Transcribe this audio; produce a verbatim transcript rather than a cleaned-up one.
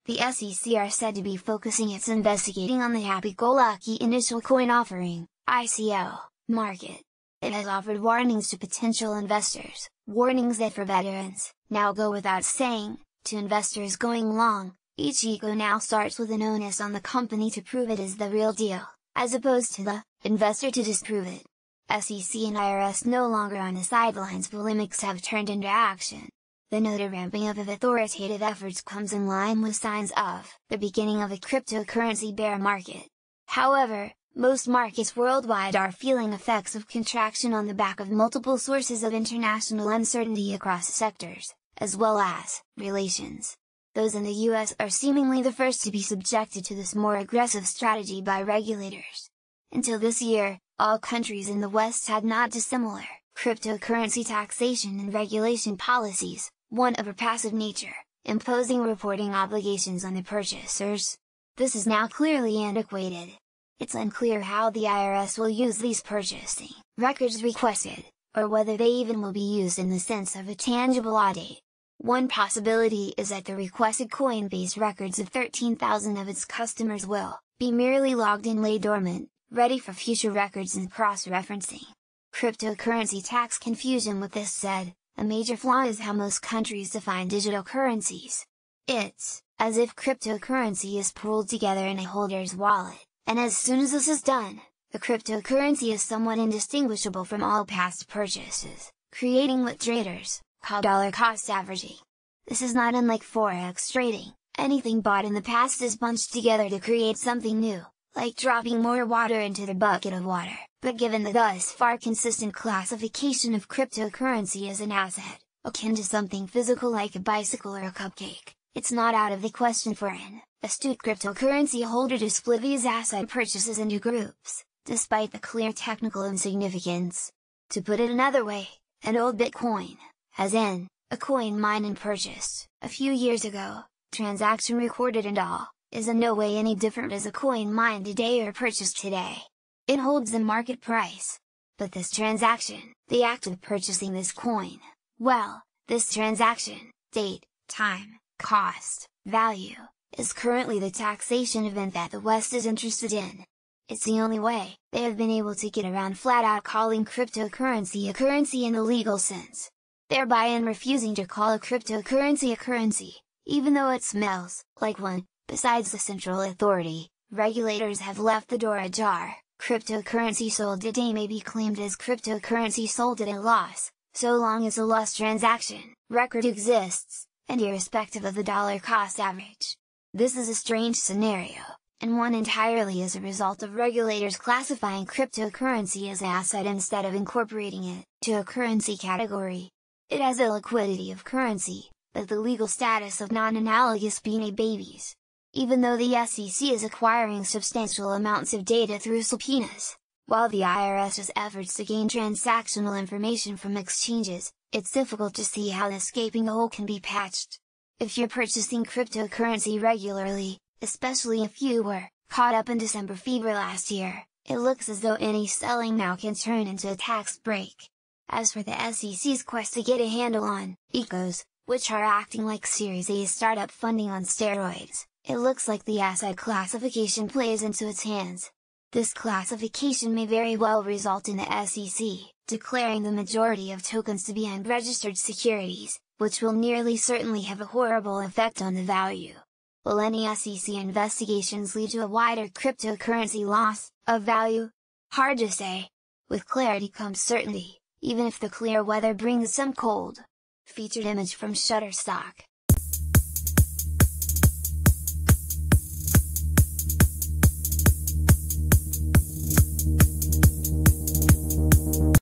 the S E C are said to be focusing its investigating on the happy-go-lucky initial coin offering, I C O, market. It has offered warnings to potential investors, warnings that for veterans, now go without saying, to investors going long, each E C O now starts with an onus on the company to prove it is the real deal, as opposed to the investor to disprove it. S E C and I R S no longer on the sidelines, polemics have turned into action. The noted ramping up of authoritative efforts comes in line with signs of the beginning of a cryptocurrency bear market. However, most markets worldwide are feeling effects of contraction on the back of multiple sources of international uncertainty across sectors, as well as relations. Those in the U S are seemingly the first to be subjected to this more aggressive strategy by regulators. Until this year, all countries in the West had not dissimilar cryptocurrency taxation and regulation policies, one of a passive nature, imposing reporting obligations on the purchasers. This is now clearly antiquated. It's unclear how the I R S will use these purchasing records requested, or whether they even will be used in the sense of a tangible audit. One possibility is that the requested Coinbase records of thirteen thousand of its customers will be merely logged and lay dormant, ready for future records and cross-referencing. Cryptocurrency tax confusion. With this said, a major flaw is how most countries define digital currencies. It's as if cryptocurrency is pooled together in a holder's wallet, and as soon as this is done, the cryptocurrency is somewhat indistinguishable from all past purchases, creating what traders call dollar cost averaging. This is not unlike forex trading. Anything bought in the past is bunched together to create something new, like dropping more water into the bucket of water. But given the thus far consistent classification of cryptocurrency as an asset, akin to something physical like a bicycle or a cupcake, it's not out of the question for an astute cryptocurrency holder to split these asset purchases into groups, despite the clear technical insignificance. To put it another way, an old Bitcoin, as in, a coin mined and purchased, a few years ago, transaction recorded and all, is in no way any different as a coin mined today or purchased today. It holds the market price. But this transaction, the act of purchasing this coin, well, this transaction, date, time, cost, value, is currently the taxation event that the West is interested in. It's the only way they have been able to get around flat out calling cryptocurrency a currency in the legal sense, thereby in refusing to call a cryptocurrency a currency, even though it smells like one. Besides the central authority, regulators have left the door ajar. Cryptocurrency sold today may be claimed as cryptocurrency sold at a loss, so long as a loss transaction record exists, and irrespective of the dollar cost average. This is a strange scenario, and one entirely as a result of regulators classifying cryptocurrency as an asset instead of incorporating it to a currency category. It has the liquidity of currency, but the legal status of non-analogous B N A babies. Even though the S E C is acquiring substantial amounts of data through subpoenas, while the I R S has efforts to gain transactional information from exchanges, it's difficult to see how this gaping hole can be patched. If you're purchasing cryptocurrency regularly, especially if you were caught up in December fever last year, it looks as though any selling now can turn into a tax break. As for the S E C's quest to get a handle on E C Os, which are acting like Series A startup funding on steroids, it looks like the asset classification plays into its hands. This classification may very well result in the S E C declaring the majority of tokens to be unregistered securities, which will nearly certainly have a horrible effect on the value. Will any S E C investigations lead to a wider cryptocurrency loss of value? Hard to say. With clarity comes certainty, even if the clear weather brings some cold. Featured image from Shutterstock.